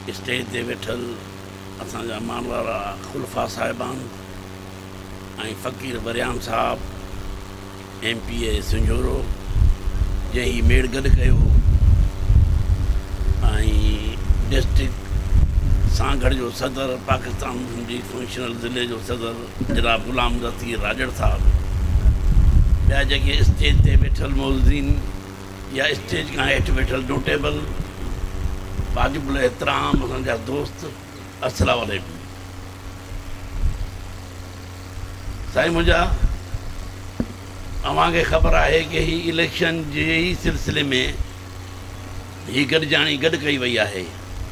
Stage ते वेठल असांजा मानवारा खुलफा साहिबान ऐं फ़क़ीर बरियाम साहब MP संजोरो जंहिं मेड़ गॾु कयो ऐं डिस्ट्रिक्ट सांगढ़ जो सदर पाकिस्तान जी फंक्शनल ज़िले जो सदर जनाब ग़ुलाम रफ़ी राजड़ साहब ॿिया जेके स्टेज ते वेठल मौज़ीन या स्टेज खां हेठि वेठल नोटेबल वाजिबुल एहतराम असांजा दोस्त अस्सलाम वालेकुम। साईं मुंहिंजा अव्हांखे ख़बर आहे कि ही इलेक्शन जे ई सिलसिले में ही गॾिजाणी गॾु कई वई आहे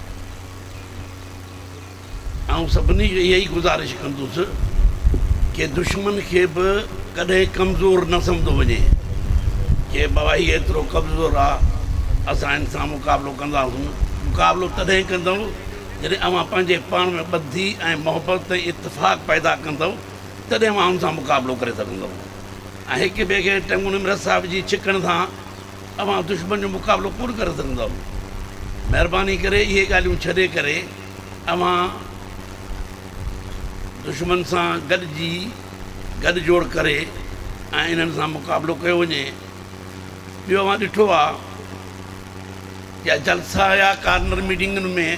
ऐं सभिनी खे इहा ई गुज़ारिश कंदुसि कि दुश्मन खे बि कॾहिं कमज़ोर न सम्झो वञे कि बाबा हीउ एतिरो कमज़ोर आहे असां हिन सां मुक़ाबिलो कंदासीं। मुक़ाबिलो तॾहिं कंदव जॾहिं अव्हां पंहिंजे पाण में ॿधी ऐं मोहबत ऐं इतफ़ाक़ पैदा कंदव तॾहिं अव्हां हुन सां मुक़ाबिलो करे सघंदव। ऐं हिक ॿिए खे टंगुन में रसा विझी छिकण सां अव्हां दुश्मन जो मुक़ाबिलो कोन करे सघंदव। महिरबानी करे इहे ॻाल्हियूं छॾे करे अव्हां दुश्मन सां गॾिजी गॾिजोड़ करे ऐं इन्हनि सां मुक़ाबिलो कयो वञे। ॿियो अव्हां ॾिठो आहे या जलसा या कार्नर मीटिंगुनि में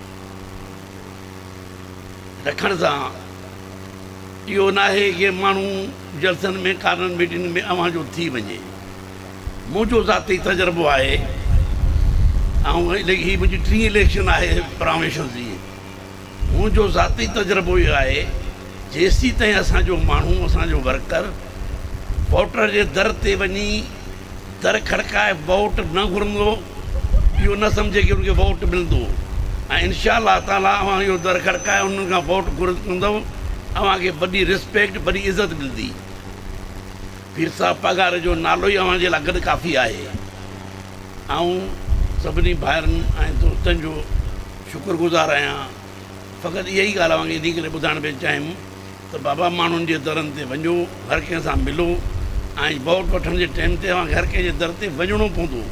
रखण सां इहो न आहे कि माण्हू जलसनि में कार्नर मीटिंग में अव्हां जो थी वञे। मुंहिंजो ज़ाती तजुर्बो आहे ऐं हीअ मुंहिंजी टीं इलेक्शन आहे प्रामेश्वर जी। मुंहिंजो ज़ाती तजुर्बो इहो आहे जेसीं ताईं असांजो माण्हू असांजो वर्कर वोटर जे दर ते वञी दर खड़काए वोट न घुरंदो इहो न सम्झे कि उनखे वोट मिलंदो ऐं इनशा अल्लाह ताला अव्हां इहो दर खड़काए उन्हनि खां वोट घुरंदव अव्हांखे वॾी रिस्पेक्ट वॾी इज़त मिलंदी। पीर साहब पघार जो नालो ई अव्हां जे लाइ गॾु काफ़ी आहे। ऐं सभिनी भाइरनि ऐं दोस्तनि जो शुक्रगुज़ार आहियां। फ़क़ति इहा ई ॻाल्हि अव्हांखे इन करे ॿुधाइण पिया चाहियूं त बाबा माण्हुनि जे दरनि ते वञो हर कंहिं सां मिलो ऐं वोट वठण जे टाइम ते अव्हांखे हर कंहिंजे दर ते वञिणो पवंदो।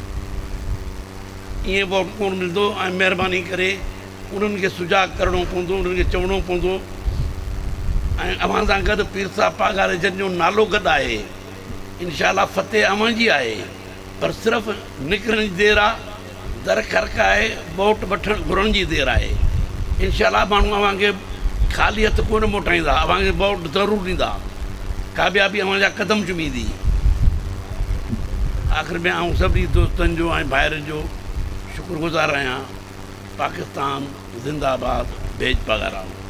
ईअं वोट कोन मिलंदो ऐं महिरबानी करे उन्हनि खे सुजाग करिणो पवंदो उन्हनि खे चवणो पवंदो ऐं अव्हां सां गॾु पीर साहब पघार जंहिंजो नालो गॾु आहे इनशा अल्लाह फ़तेह अव्हां जी आहे। पर सिर्फ़ु निकिरण जी देरि आहे दर खड़काए वोट वठण घुरण जी देरि आहे। इनशा अल्लाह माण्हू अव्हांखे ख़ाली हथ कोन मोटाईंदा अव्हांखे वोट ज़रूरु ॾींदा कामयाबी अव्हांजा क़दम चुमींदी। आख़िर में आउं सभिनी दोस्तनि जो ऐं भाइरनि जो शुक्रगुज़ार आहियां। पाकिस्तान ज़िंदाबाद बेज पघार।